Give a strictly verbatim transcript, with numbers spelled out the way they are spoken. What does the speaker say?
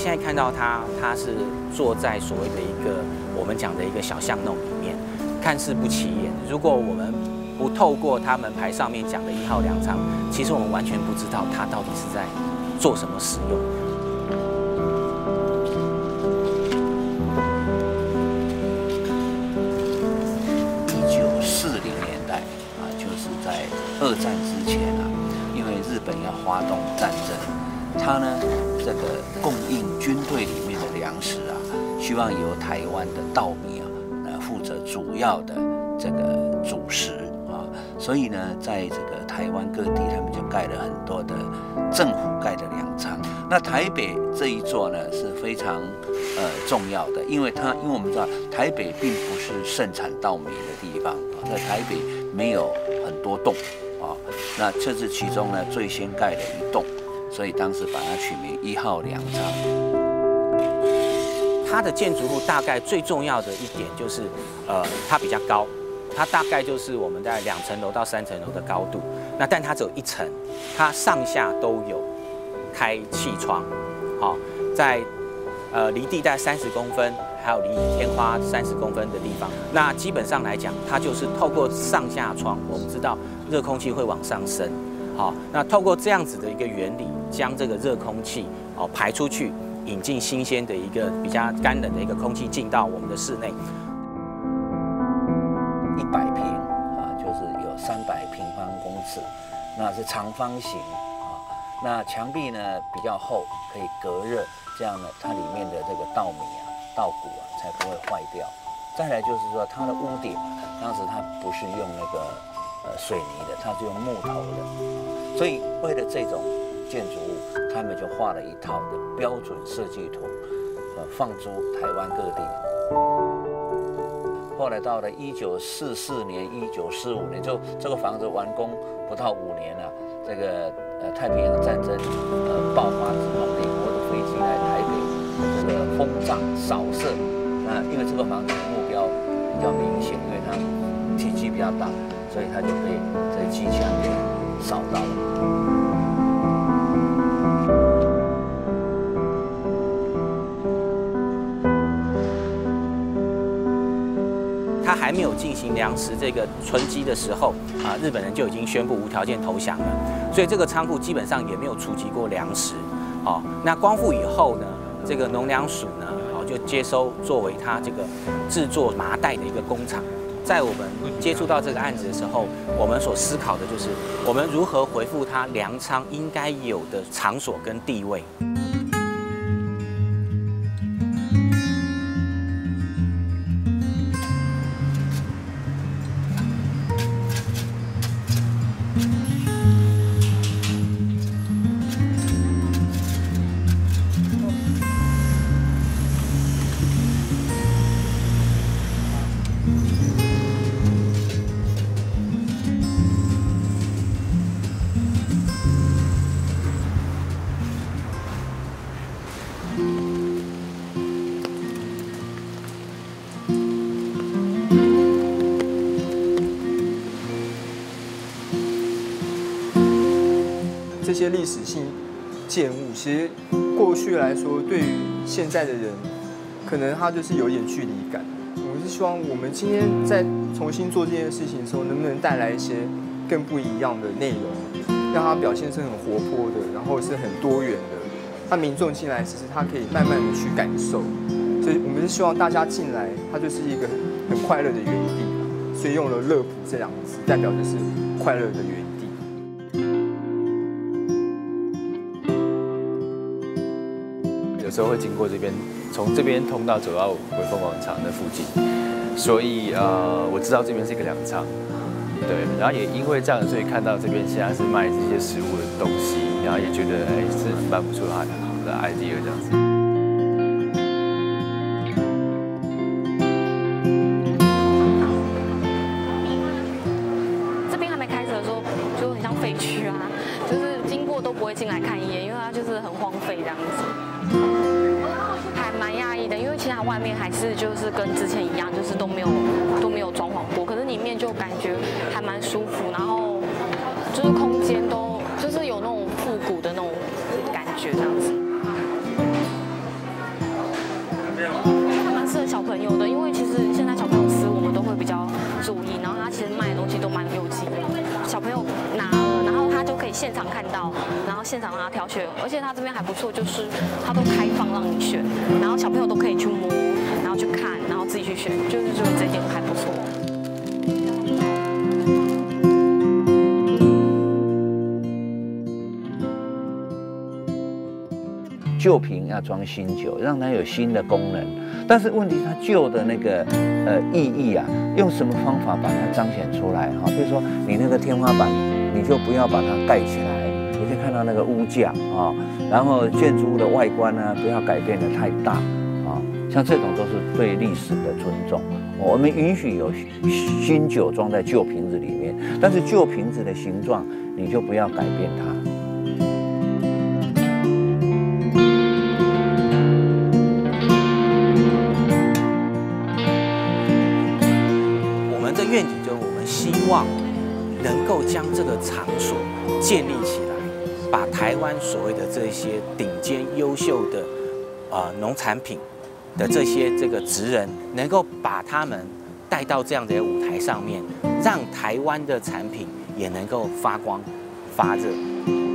现在看到它，它是坐在所谓的一个我们讲的一个小巷弄里面，看似不起眼。如果我们不透过它门牌上面讲的一号粮仓，其实我们完全不知道它到底是在做什么使用。 一九四零年代啊，就是在二战之前啊，因为日本要发动战争，它呢这个供应军队里面的粮食啊，希望由台湾的稻米啊，呃负责主要的这个主食。所以呢，在这个台湾各地，他们就盖了很多的政府盖的粮仓。那台北这一座呢是非常呃重要的，因为它因为我们知道台北并不是盛产稻米的地方啊，在台北没有很多洞啊，那这是其中呢最先盖的一栋，所以当时把它取名一号粮仓。 它的建筑物大概最重要的一点就是，呃，它比较高。它大概就是我们在两层楼到三层楼的高度，那但它只有一层，它上下都有开气窗，好、哦，在呃离地带三十公分，还有离天花三十公分的地方，那基本上来讲，它就是透过上下窗，我们知道热空气会往上升，好、哦，那透过这样子的一个原理，将这个热空气哦排出去，引进新鲜的一个比较干冷的一个空气进到我们的室内。 一百平啊，就是有三百平方公尺，那是长方形啊。那墙壁呢比较厚，可以隔热，这样呢，它里面的这个稻米啊、稻谷啊才不会坏掉。再来就是说，它的屋顶啊，当时它不是用那个呃水泥的，它是用木头的，所以为了这种建筑物，他们就画了一套的标准设计图，呃，放诸台湾各地。后来到了一九四四年、一九四五年，就这个房子完工不到五年了、啊。这个呃太平洋战争呃爆发之后，美国的飞机来台北这个轰炸扫射，那因为这个房子的目标比较明显，因为它体积比较大，所以它就被这机枪给扫到了。 它还没有进行粮食这个存积的时候啊，日本人就已经宣布无条件投降了，所以这个仓库基本上也没有储集过粮食。哦，那光复以后呢，这个农粮署呢，哦就接收作为它这个制作麻袋的一个工厂。在我们接触到这个案子的时候，我们所思考的就是我们如何回复它粮仓应该有的场所跟地位。 这些历史性建物，其实过去来说，对于现在的人，可能他就是有点距离感。我是希望我们今天在重新做这件事情的时候，能不能带来一些更不一样的内容，让它表现是很活泼的，然后是很多元的。那民众进来，其实他可以慢慢的去感受。所以我们是希望大家进来，它就是一个很快乐的园地，所以用了乐埔这两个字，代表就是快乐的园地。 有时候会经过这边，从这边通道走到微风广场的附近，所以呃，我知道这边是一个粮仓，对，然后也因为这样，所以看到这边现在是卖这些食物的东西，然后也觉得哎是蛮不错的好的 idea 这样子。 这边还没开始的时候，就很像废墟啊，就是经过都不会进来看一眼，因为它就是很荒废这样子。还蛮讶异的，因为其实它外面还是就是跟之前一样，就是都没有都没有装潢过，可是里面就感觉还蛮舒服，然后就是空间都就是有那种复古的那种感觉这样子。 票，然后现场让他挑选，而且他这边还不错，就是他都开放让你选，然后小朋友都可以去摸，然后去看，然后自己去选，就是觉得这点还不错。 旧瓶要装新酒，让它有新的功能。但是问题是它旧的那个呃意义啊，用什么方法把它彰显出来哈？比如说你那个天花板，你就不要把它盖起来，你可以看到那个屋架啊，然后建筑物的外观呢，不要改变得太大啊。像这种都是对历史的尊重。我们允许有新酒装在旧瓶子里面，但是旧瓶子的形状你就不要改变它。 愿景就是我们希望能够将这个场所建立起来，把台湾所谓的这些顶尖优秀的呃农产品的这些这个职人，能够把他们带到这样的舞台上面，让台湾的产品也能够发光发热。